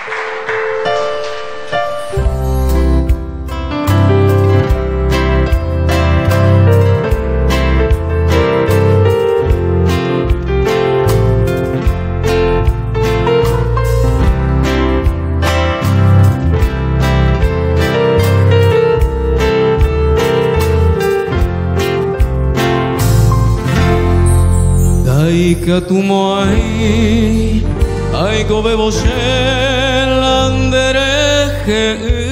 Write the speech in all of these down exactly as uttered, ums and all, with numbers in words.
Que tu moi ai govevo scellandereche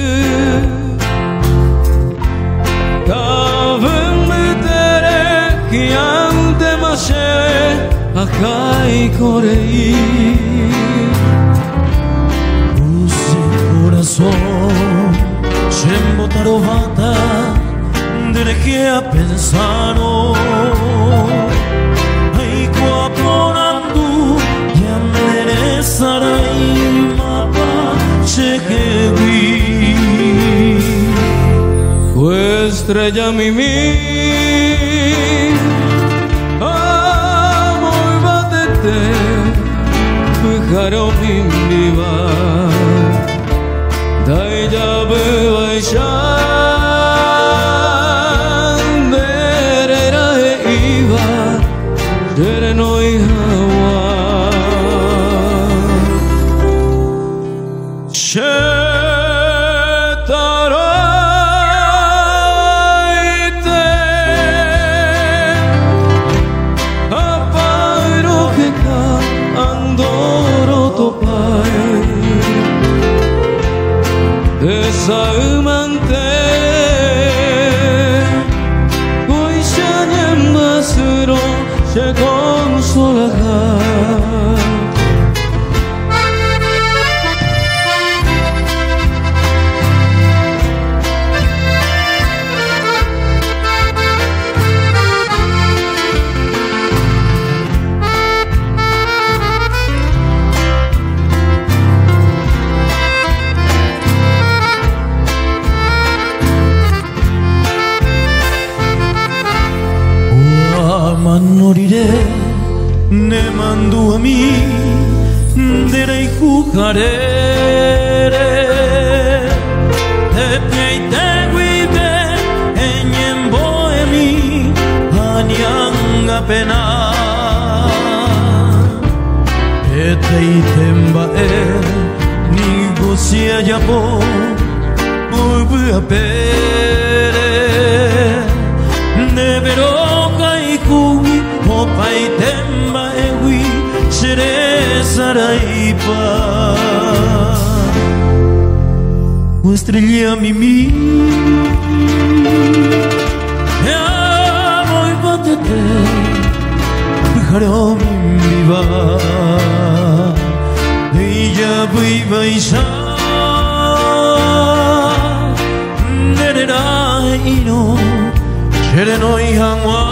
Kavenmetere chiante mashe akai korei Usi corazón Shembo tarovata Dereche a pensano Sarai mapa chequevi Tu estrella mimi Amo y batete Pijaro mimbiva Dai ya beba y shanderera e iva Sereno y hawa Shetaraite Apairo que ca andoro topai Desaumante Goishanyam basuro se consolará Moriré, ne mando a mí, derei jugarere. Te peite guibe, enyen boemi, anyanga pena. Ete itemba e, negocia ya po, bubu a pere. Nevero kai kugi. Pai temba ewi shere saraipa O estrella mimi E amo y batete Pijaro mimbiva Ella viva y sha Nerera ino Shere no ihangwa